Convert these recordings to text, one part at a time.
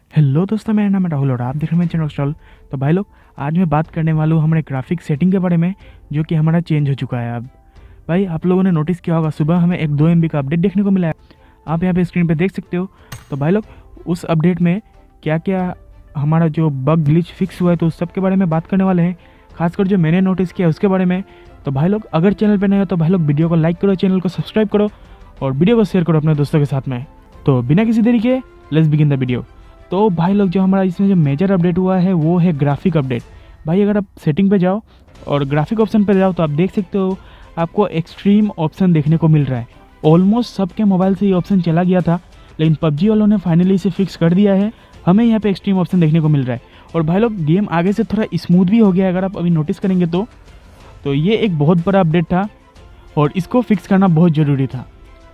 Hello दोस्तों, मेरा नाम है राहुल और आप देख रहे हैं मेरे चैनल रॉकस्टार। तो भाई लोग, आज मैं बात करने वाला हूँ हमारे ग्राफिक सेटिंग के बारे में, जो कि हमारा चेंज हो चुका है। अब भाई आप लोगों ने नोटिस किया होगा, सुबह हमें एक 2 MB का अपडेट देखने को मिला है। आप यहाँ पे स्क्रीन पे देख सकते हो। तो भाई लोग, उस अपडेट में क्या क्या हमारा जो बग ग्लिच फिक्स हुआ है, तो उस सब के बारे में बात करने वाले हैं। खासकर जो मैंने नोटिस किया उसके बारे में। तो भाई लोग, अगर चैनल पर नए हो तो भाई लोग वीडियो को लाइक करो, चैनल को सब्सक्राइब करो और वीडियो को शेयर करो अपने दोस्तों के साथ में। तो बिना किसी देरी के लेट्स बिगिन द वीडियो। तो भाई लोग, जो हमारा इसमें जो मेजर अपडेट हुआ है वो है ग्राफिक अपडेट। भाई अगर आप सेटिंग पे जाओ और ग्राफिक ऑप्शन पे जाओ तो आप देख सकते हो, आपको एक्सट्रीम ऑप्शन देखने को मिल रहा है। ऑलमोस्ट सबके मोबाइल से ये ऑप्शन चला गया था, लेकिन पबजी वालों ने फाइनली इसे फिक्स कर दिया है। हमें यहाँ पे एक्सट्रीम ऑप्शन देखने को मिल रहा है। और भाई लोग, गेम आगे से थोड़ा स्मूथ भी हो गया है, अगर आप अभी नोटिस करेंगे तो ये एक बहुत बड़ा अपडेट था और इसको फिक्स करना बहुत ज़रूरी था।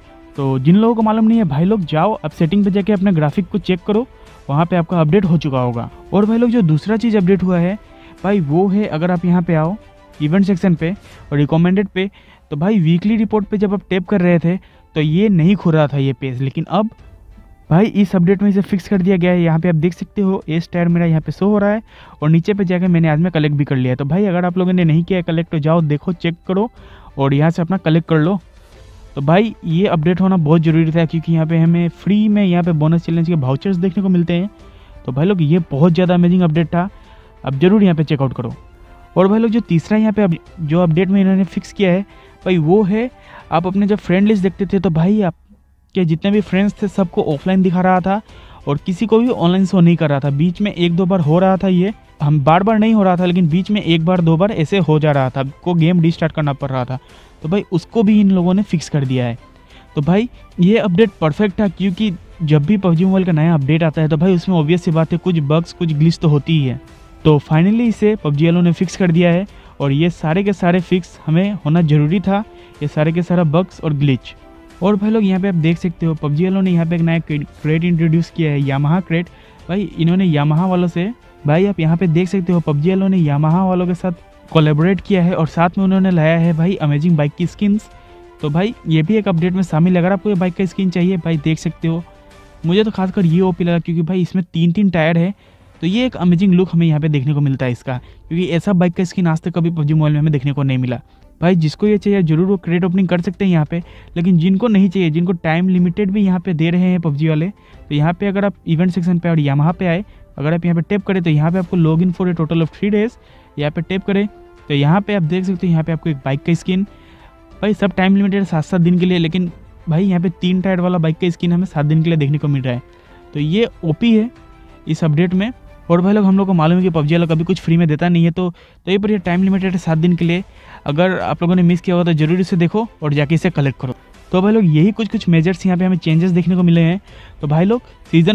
तो जिन लोगों को मालूम नहीं है, भाई लोग जाओ अब सेटिंग पे जाके अपने ग्राफिक को चेक करो, वहाँ पे आपका अपडेट हो चुका होगा। और भाई लोग, जो दूसरा चीज़ अपडेट हुआ है भाई वो है, अगर आप यहाँ पे आओ इवेंट सेक्शन पे और रिकमेंडेड पे, तो भाई वीकली रिपोर्ट पे जब आप टैप कर रहे थे तो ये नहीं खुल रहा था ये पेज, लेकिन अब भाई इस अपडेट में इसे फिक्स कर दिया गया है। यहाँ पे आप देख सकते हो ए स्टार मेरा यहाँ पे शो हो रहा है और नीचे पे जाकर मैंने आज में कलेक्ट भी कर लिया है। तो भाई अगर आप लोगों ने नहीं किया है कलेक्ट, तो जाओ देखो, चेक करो और यहाँ से अपना कलेक्ट कर लो। तो भाई ये अपडेट होना बहुत ज़रूरी था, क्योंकि यहाँ पे हमें फ्री में यहाँ पे बोनस चैलेंज के वाउचर्स देखने को मिलते हैं। तो भाई लोग, ये बहुत ज़्यादा अमेजिंग अपडेट था, अब जरूर यहाँ पे चेकआउट करो। और भाई लोग, जो तीसरा यहाँ पे जो अपडेट में इन्होंने फिक्स किया है भाई वो है, आप अपने जब फ्रेंड लिस्ट देखते थे तो भाई आपके जितने भी फ्रेंड्स थे सबको ऑफलाइन दिखा रहा था और किसी को भी ऑनलाइन शो नहीं कर रहा था। बीच में 1-2 बार हो रहा था, ये हम बार बार नहीं हो रहा था, लेकिन बीच में 1-2 बार ऐसे हो जा रहा था, आपको गेम रीस्टार्ट करना पड़ रहा था। तो भाई उसको भी इन लोगों ने फिक्स कर दिया है। तो भाई ये अपडेट परफेक्ट था, क्योंकि जब भी पबजी मोबाइल का नया अपडेट आता है तो भाई उसमें ऑब्वियस सी बात है, कुछ बग्स कुछ ग्लिच तो होती ही है। तो फाइनली इसे पबजी वालों ने फिक्स कर दिया है और ये सारे के सारे फिक्स हमें होना ज़रूरी था, ये सारे के सारा बग्स और ग्लिच। और भाई लोग, यहाँ पे आप देख सकते हो पबजी वालों ने यहाँ पे एक नया क्रेट इंट्रोड्यूस किया है, यामाहा क्रेट। भाई इन्होंने यामाहा वालों से, भाई आप यहाँ पे देख सकते हो पबजी वालों ने यामाहा वालों के साथ कोलैबोरेट किया है और साथ में उन्होंने लाया है भाई अमेजिंग बाइक की स्किन्स। तो भाई ये भी एक अपडेट में शामिल। अगर आपको ये बाइक का स्किन चाहिए भाई देख सकते हो। मुझे तो खासकर ये ओपी लगा, क्योंकि भाई इसमें 3 टायर है, तो ये एक अमेजिंग लुक हमें यहाँ पे देखने को मिलता है इसका, क्योंकि ऐसा बाइक का स्किन आज तक कभी पबजी मोबाइल में हमें देखने को नहीं मिला। भाई जिसको ये चाहिए जरूर वो क्रेट ओपनिंग कर सकते हैं यहाँ पे, लेकिन जिनको नहीं चाहिए, जिनको टाइम लिमिटेड भी यहाँ पे दे रहे हैं पबजी वाले, तो यहाँ पे अगर आप इवेंट सेक्शन पे और यामाहा पे आए, अगर आप यहाँ पे टैप करें तो यहाँ पे आपको log in for a total of 3 days, यहाँ पे टैप करें तो यहाँ पे आप देख सकते हो, यहाँ पे आपको एक बाइक का स्किन, भाई सब टाइम लिमिटेड 7-7 दिन के लिए, लेकिन भाई यहाँ पे 3 टायर वाला बाइक का स्किन हमें 7 दिन के लिए देखने को मिल रहा है। तो ये ओपी है इस अपडेट में। और भाई लोग, हम लोग को मालूम है कि पबजी वाला कभी कुछ फ्री में देता नहीं है, तो ये पर ये टाइम लिमिटेड है 7 दिन के लिए। अगर आप लोगों ने मिस किया होगा तो जरूर इसे देखो और जाके इसे कलेक्ट करो। तो भाई लोग, यही कुछ मेजर्स यहाँ पे हमें चेंजेस देखने को मिले हैं। तो भाई लोग,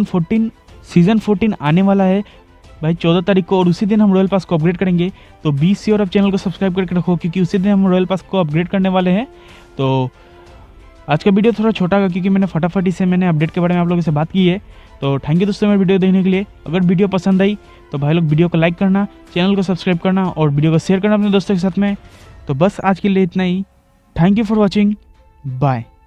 सीज़न 14 आने वाला है भाई 14 तारीख को, और उसी दिन हम रॉयल पास को अपग्रेड करेंगे। तो 20 से और आप चैनल को सब्सक्राइब करके रखो, क्योंकि उसी दिन हम रॉयल पास को अपग्रेड करने वाले हैं। तो आज का वीडियो थोड़ा छोटा होगा, क्योंकि मैंने फटाफट से मैंने अपडेट के बारे में आप लोगों से बात की है। तो थैंक यू दोस्तों मेरे वीडियो देखने के लिए। अगर वीडियो पसंद आई तो भाई लोग वीडियो को लाइक करना, चैनल को सब्सक्राइब करना और वीडियो को शेयर करना अपने दोस्तों के साथ में। तो बस आज के लिए इतना ही। Thank you for watching, bye.